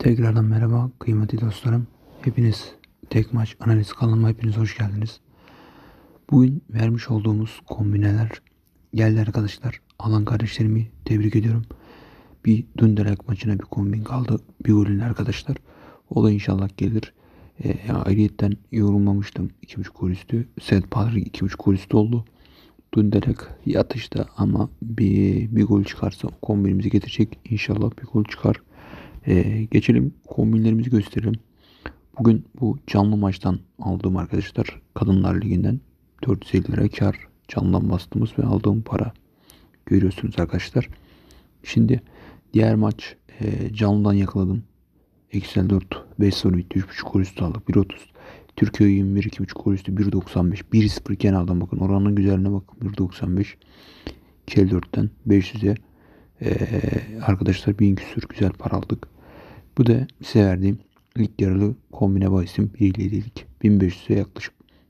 Tekrardan merhaba kıymetli dostlarım. Hepiniz tek maç analiz kanalıma hepiniz hoş geldiniz. Bugün vermiş olduğumuz kombineler geldi arkadaşlar. Alan kardeşlerimi tebrik ediyorum. Bir Dündarek maçına bir kombin kaldı. Bir golün arkadaşlar. O da inşallah gelir. Ayrıyetten yorumlamıştım. 2.5 gol üstü. Set Patrick 2.5 gol üstü oldu. Dündarek yatışta ama bir gol çıkarsa kombinimizi getirecek. İnşallah bir gol çıkar. Geçelim kombinlerimizi gösterelim. Bugün bu canlı maçtan aldığım arkadaşlar Kadınlar Ligi'nden 450 lira kar canlıdan bastığımız ve aldığım para görüyorsunuz arkadaşlar. Şimdi diğer maç canlıdan yakaladım. Excel 4 5 soru bitti. 3.5 gol üstü aldık. 1.30. Türkiye 21 2.5 gol üstü 1.95. 1.0 kenardan bakın. Oranın güzelliğine bakın. 1.95. Kel 4'ten 500'e arkadaşlar 1000 küsür güzel para aldık. Bu da size verdiğim ilk yarılı kombine bahisim 1.7'lik 1500'e yaklaşık.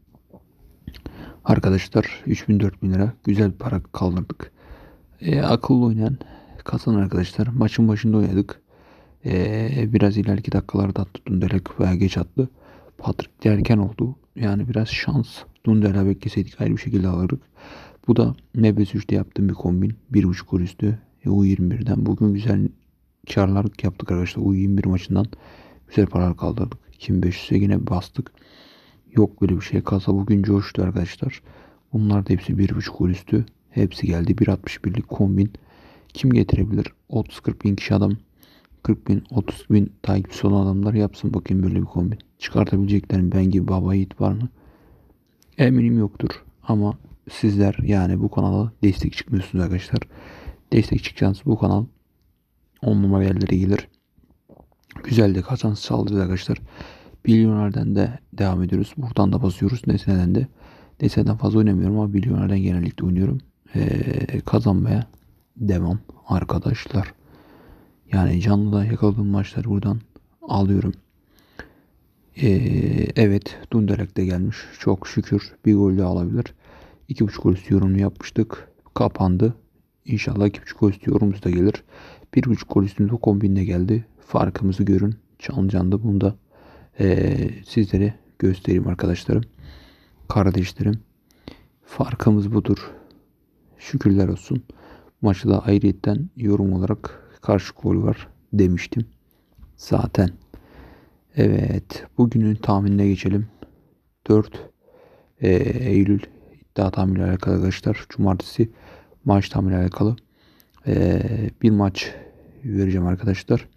Arkadaşlar 3000-4000 lira güzel para kaldırdık. Akıllı oynayan kazanır arkadaşlar. Maçın başında oynadık. Biraz ileriki dakikalarda attı Dunderek veya geç attı. Patrick erken oldu. Yani biraz şans. Dunder'e bekleseydik ayrı bir şekilde alırdık. Bu da Nebes 3'te yaptığım bir kombin. 1.5 gol üstü. U21'den bugün güzel karlar yaptık arkadaşlar. U21 maçından güzel paralar kaldırdık. 2500'e yine bastık. Yok böyle bir şey. Kasa bugün coştu arkadaşlar. Bunlar da hepsi 1.5 gol üstü. Hepsi geldi. 1.61'lik kombin. Kim getirebilir? 30-40 bin kişi adam. 40 bin, 30 bin takipçisi olan adamlar yapsın bakayım böyle bir kombin. Çıkartabilecekler mi? Ben gibi baba yiğit var mı? Eminim yoktur. Ama sizler yani bu kanala destek çıkmıyorsunuz arkadaşlar. Destek çıkacağınız bu kanal 10 numara yerlere gelir. Güzel de kazanç sağlayacağız arkadaşlar. Milyonerden de devam ediyoruz. Buradan da basıyoruz. Nesneden de. Nesneden fazla oynamıyorum ama milyonerden genellikle oynuyorum. Kazanmaya devam arkadaşlar. Yani canlıda yakaladığım maçları buradan alıyorum. Evet Dunderek de gelmiş. Çok şükür bir gol daha alabilir. 2.5 gol üstü yorumunu yapmıştık. Kapandı. İnşallah 2.5 gol üstü yorumumuz da gelir. 1.5 gol üstünde kombinle geldi. Farkımızı görün. Canlı bunu da sizlere göstereyim arkadaşlarım. Kardeşlerim. Farkımız budur. Şükürler olsun. Maçta da ayrıyetten yorum olarak karşı gol var demiştim. Zaten. Evet. Bugünün tahminine geçelim. 4 Eylül iddia tahminiyle alakalı arkadaşlar. Cumartesi maç tahminiyle alakalı. Bir maç vereceğim arkadaşlar.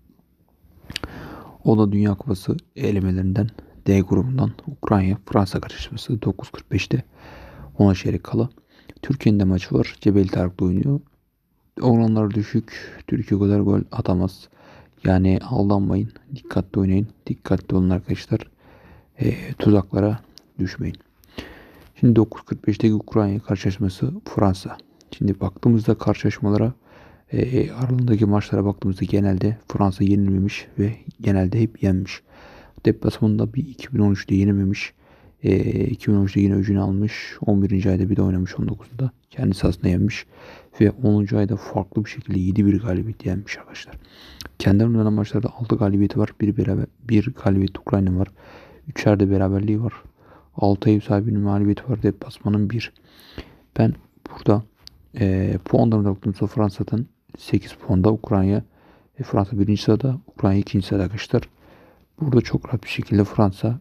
O da Dünya Kupası elemelerinden D grubundan Ukrayna Fransa karşılaşması 9.45'te ona çeyrek kala. Türkiye'nin de maçı var. Cebeli Tarık'ta oynuyor. Oranlar düşük. Türkiye o kadar gol atamaz. Yani aldanmayın. Dikkatli oynayın. Dikkatli olun arkadaşlar. Tuzaklara düşmeyin. Şimdi 9.45'teki Ukrayna karşılaşması Fransa. Şimdi baktığımızda karşılaşmalara aralarındaki maçlara baktığımızda genelde Fransa yenilmemiş ve genelde hep yenmiş. Deplasmanında bir 2013'te yenilmemiş. 2013'te yine öcünü almış. 11. ayda bir de oynamış 19'da. Kendisi aslında yenmiş. Ve 10. ayda farklı bir şekilde 7-1 galibiyet yenmiş arkadaşlar. Kendi oynanan maçlarda 6 galibiyeti var. Bir galibiyet Ukrayna var. 3'erde beraberliği var. 6 ev sahibinin mağlubiyeti var. Deplasmanın 1. Ben burada puanlarına baktığımızda Fransa'dan 8 puanda Ukrayna. Fransa 1. sırada. Ukrayna 2. sırada arkadaşlar. Burada çok rahat bir şekilde Fransa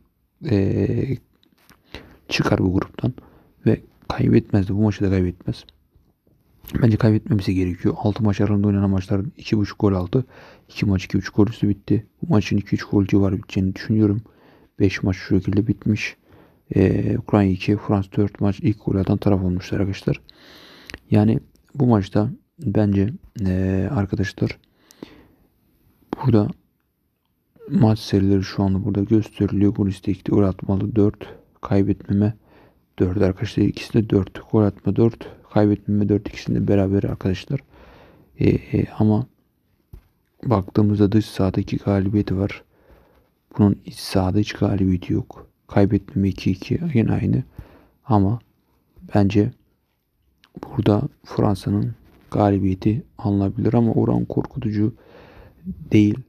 çıkar bu gruptan. Ve kaybetmez de. Bu maçı da kaybetmez. Bence kaybetmemesi gerekiyor. 6 maç arasında oynanan maçların 2.5 gol aldı. 2 maç 2.5 gol üstü bitti. Bu maçın 2-3 gol civarı biteceğini düşünüyorum. 5 maç şu şekilde bitmiş. Ukrayna 2, Fransa 4 maç ilk gol atan taraf olmuşlar arkadaşlar. Yani bu maçta bence arkadaşlar burada maç serileri şu anda burada gösteriliyor. Gol istekli gol atmalı 4, kaybetmeme 4 arkadaşlar. İkisi de 4. Gol atma 4, kaybetmeme 4, ikisinde beraber arkadaşlar. Ama baktığımızda dış sahadaki galibiyeti var. Bunun iç sahada hiç galibiyeti yok. Kaybetmeme 2-2 yine aynı. Ama bence burada Fransa'nın galibiyeti alınabilir ama oran korkutucu değil.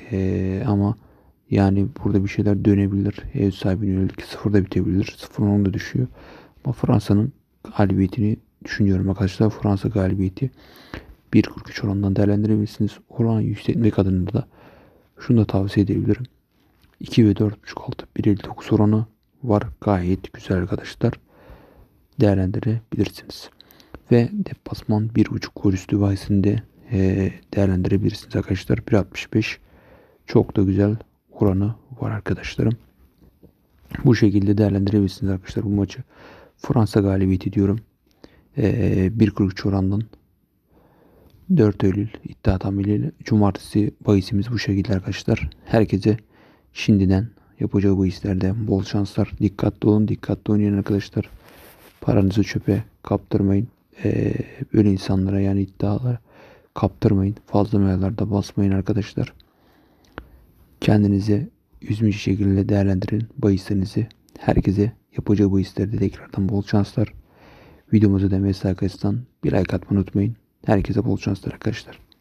Ama yani burada bir şeyler dönebilir. Ev sahibine yönelik 0'da bitebilir. 0-10 da düşüyor. Ama Fransa'nın galibiyetini düşünüyorum arkadaşlar. Fransa galibiyeti 1.43 oranından değerlendirebilirsiniz. Oran yükseltmek adına da şunu da tavsiye edebilirim. 2 ve 4.5 altı 1.59 oranı var. Gayet güzel arkadaşlar. Değerlendirebilirsiniz. Ve deplasman 1.5 gol üstü bahisinde değerlendirebilirsiniz arkadaşlar. 1.65 çok da güzel oranı var arkadaşlarım. Bu şekilde değerlendirebilirsiniz arkadaşlar bu maçı. Fransa galibiyeti diyorum. 1.43 orandan 4 Eylül iddia tahminiyle cumartesi bahisimiz bu şekilde arkadaşlar. Herkese şimdiden yapacağı bahislerde bol şanslar. Dikkatli olun, dikkatli oynayın arkadaşlar. Paranızı çöpe kaptırmayın. Böyle insanlara yani iddialara kaptırmayın. Fazla meyalarda basmayın arkadaşlar. Kendinize üzmüş şekilde değerlendirin bahislerinizi. Herkese yapacağı bahislerde tekrardan bol şanslar. Videomuzu da mesaj arkadaşlar bir like atmayı unutmayın. Herkese bol şanslar arkadaşlar.